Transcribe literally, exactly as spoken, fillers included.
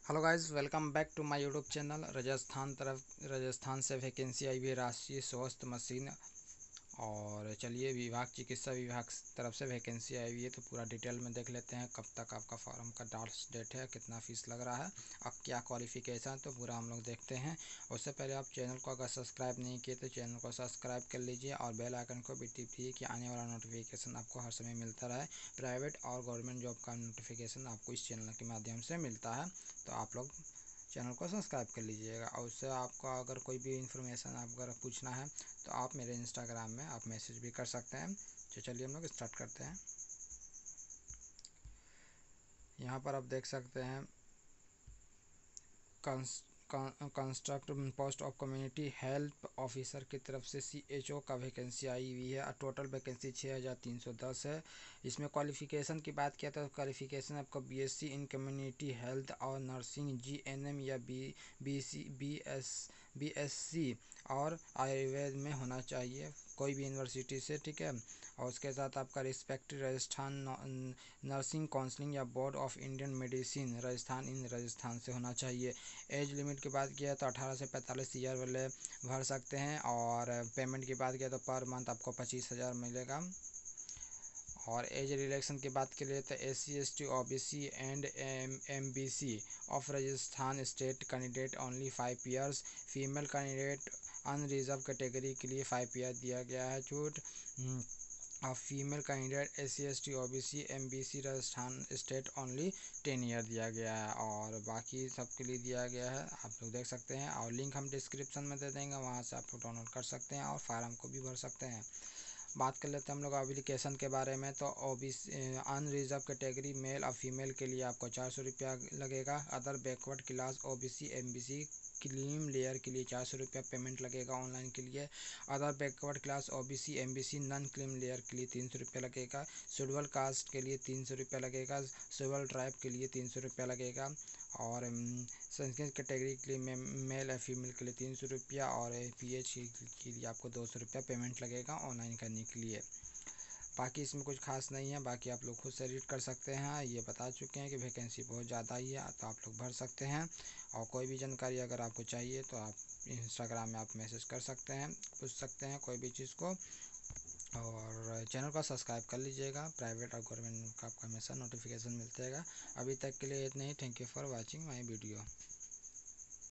Hello guys, welcome back to my YouTube channel. Rajasthan तरफ राजस्थान से vacancy आई हुई है राष्ट्रीय स्वास्थ्य मशीन। और चलिए, विभाग चिकित्सा विभाग तरफ से वैकेंसी आई हुई है तो पूरा डिटेल में देख लेते हैं। कब तक आपका फॉर्म का लास्ट डेट है, कितना फीस लग रहा है, अब क्या क्वालिफिकेशन, तो पूरा हम लोग देखते हैं। उससे पहले आप चैनल को अगर सब्सक्राइब नहीं किए तो चैनल को सब्सक्राइब कर लीजिए और बेल आइकन को भी टिपिए कि आने वाला नोटिफिकेशन आपको हर समय मिलता रहे। प्राइवेट और गवर्नमेंट जॉब का नोटिफिकेशन आपको इस चैनल के माध्यम से मिलता है, तो आप लोग चैनल को सब्सक्राइब कर लीजिएगा। और उससे आपको अगर कोई भी इन्फॉर्मेशन आप अगर पूछना है तो आप मेरे इंस्टाग्राम में आप मैसेज भी कर सकते हैं। तो चलिए हम लोग स्टार्ट करते हैं। यहाँ पर आप देख सकते हैं construct post of community health officer की तरफ से सी एच ओ का वैकेंसी आई हुई है। टोटल वैकेंसी छः हज़ार तीन सौ दस है। इसमें क्वालिफिकेशन की बात किया तो क्वालिफिकेशन आपको B S C in community health और नर्सिंग, जी एन एम या B B C B S B S C और आयुर्वेद में होना चाहिए, कोई भी यूनिवर्सिटी से, ठीक है। और उसके साथ आपका रिस्पेक्टिव राजस्थान नर्सिंग काउंसिलिंग या board of Indian medicine Rajasthan in Rajasthan से होना चाहिए। एज लिमिट की बात किया तो अठारह से पैंतालीस ईयर वाले भर सकते हैं। और पेमेंट की बात किया तो पर मंथ आपको पच्चीस हज़ार मिलेगा। और एज रिलेक्शन की बात के लिए तो S C S T O B C and M B C of Rajasthan state candidate only five years. Female candidate unreserve category के लिए फाइव ईयर दिया गया है छूट। और female candidate S C S T O B C M B C Rajasthan state only ten year दिया गया है। और बाकी सबके लिए दिया गया है, आप लोग देख सकते हैं। और लिंक हम डिस्क्रिप्शन में दे देंगे, वहाँ से आप लोग डाउनलोड कर सकते हैं और फार्म को भी भर सकते हैं। बात कर लेते हैं हम लोग एप्लीकेशन के बारे में। तो O B C unreserve category male और फीमेल के लिए आपको चार सौ रुपया लगेगा। Other backward class O B C M B C creamy layer के लिए चार सौ रुपया पेमेंट लगेगा ऑनलाइन के लिए। Other backward class O B C M B C non creamy layer के लिए तीन सौ रुपया लगेगा। शेड्यूल कास्ट के लिए तीन सौ रुपया लगेगा। शेड्यूल ट्राइब के लिए तीन सौ रुपया लगेगा। और संस्कृत कैटेगरी के लिए मेल या फीमेल के लिए तीन सौ रुपया। और पी एच के लिए आपको दो सौ रुपया पेमेंट लगेगा ऑनलाइन करने के लिए। बाकी इसमें कुछ खास नहीं है, बाकी आप लोग खुद से रीड कर सकते हैं। ये बता चुके हैं कि वैकेंसी बहुत ज़्यादा ही है, तो आप लोग भर सकते हैं। और कोई भी जानकारी अगर आपको चाहिए तो आप इंस्टाग्राम में आप मैसेज कर सकते हैं, पूछ सकते हैं कोई भी चीज़ को। और चैनल को सब्सक्राइब कर लीजिएगा। प्राइवेट और गवर्नमेंट का आपको हमेशा नोटिफिकेशन मिलता रहेगा। अभी तक के लिए इतना ही। Thank you for watching my video.